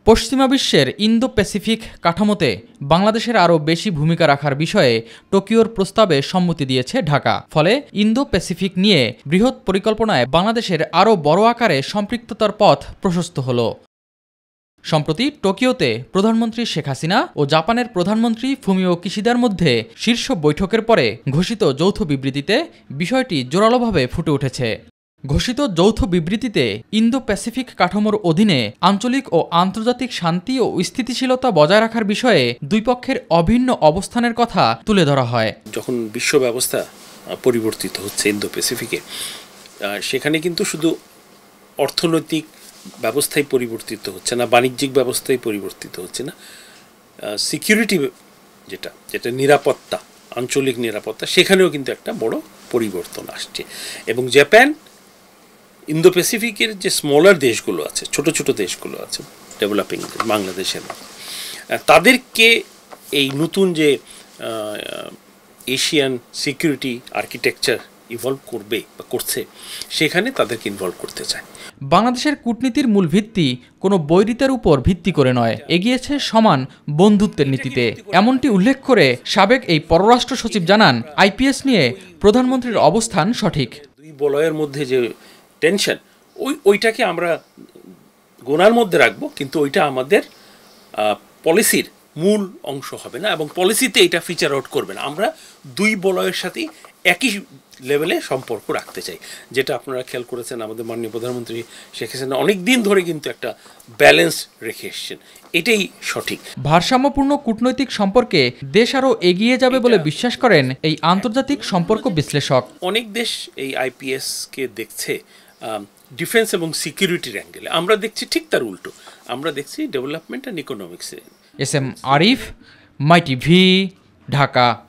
পশ্চিমা বিশ্বের Indo Pacific কাঠামোতে বাংলাদেশের আরও বেশি ভূমিকা রাখার বিষয়ে টোকিওর প্রস্তাবে সম্মতি দিয়েছে ঢাকা। ফলে ইন্দো প্যাসিফিক নিয়ে বৃহৎ পরিকল্পনায় বাংলাদেশের আরও বড় আকারে সম্পৃক্ততার পথ প্রশস্ত হল। সম্প্রতি টোকিওতে প্রধানমন্ত্রী শেখ হাসিনা ও জাপানের প্রধানমন্ত্রী ফুমিও কিশিদার মধ্যে শীর্ষ বৈঠকের পরে ঘোষিত যৌথ বিবৃতিতে বিষয়টি জোরালোভাবে ফুটে উঠেছে। ঘোষিত যৌথ বিবৃতিতে ইন্দো প্যাসিফিক কাঠামোর অধীনে আঞ্চলিক ও আন্তর্জাতিক শান্তি ও স্থিতিশীলতা বজায় রাখার বিষয়ে দুই পক্ষের অভিন্ন অবস্থানের কথা তুলে ধরা হয়। যখন বিশ্ব ব্যবস্থা পরিবর্তিত হচ্ছে ইন্দো প্যাসিফিকে, সেখানে কিন্তু শুধু অর্থনৈতিক ব্যবস্থাই পরিবর্তিত হচ্ছে না, বাণিজ্যিক ব্যবস্থাই পরিবর্তিত হচ্ছে না, সিকিউরিটি যেটা নিরাপত্তা, আঞ্চলিক নিরাপত্তা, সেখানেও কিন্তু একটা বড় পরিবর্তন আসছে। এবং জাপান ইন্দো প্যাসিফিকের যে স্মলার দেশগুলো আছে, ছোট ছোট দেশগুলো আছে, ডেভেলপিং বাংলাদেশের, তাদেরকে এই নতুন যে এশিয়ান সিকিউরিটি আর্কিটেকচার ইভলভ করবে বা করছে, সেখানে তাদেরকে ইনভলভ করতে চায়। বাংলাদেশের কূটনীতির মূল ভিত্তি কোনো বৈরিতার উপর ভিত্তি করে নয়, এগিয়েছে সমান বন্ধুত্বের নীতিতে। এমনটি উল্লেখ করে সাবেক এই পররাষ্ট্র সচিব জানান, আইপিএস নিয়ে প্রধানমন্ত্রীর অবস্থান সঠিক। দুই বলয়ের মধ্যে যে টেনশন, ওইটাকে আমরা গোনার মধ্যে রাখবো, কিন্তু ওইটা আমাদের পলিসির মূল অংশ হবে না এবং পলিসিতে এটা ফিচার আউট করবে না। আমরা দুই বলয়ের সাথেই একই লেভেলে সম্পর্ক রাখতে চাই, যেটা আপনারা খেয়াল করেছেন আমাদের মাননীয় প্রধানমন্ত্রী শেখ হাসিনা অনেক দিন ধরে কিন্তু একটা ব্যালেন্স রেখে এসেছেন, এটাই সঠিক। ভারসাম্যপূর্ণ কূটনৈতিক সম্পর্কে দেশ আরও এগিয়ে যাবে বলে বিশ্বাস করেন এই আন্তর্জাতিক সম্পর্ক বিশ্লেষক। অনেক দেশ এই আইপিএসকে দেখছে ডিফেন্স এবং সিকিউরিটির অ্যাঙ্গেলে, আমরা দেখছি ঠিক তার উল্টো, আমরা দেখছি ডেভেলপমেন্ট অ্যান্ড ইকোনমিক্সে। S M Arif, My TV, Dhaka.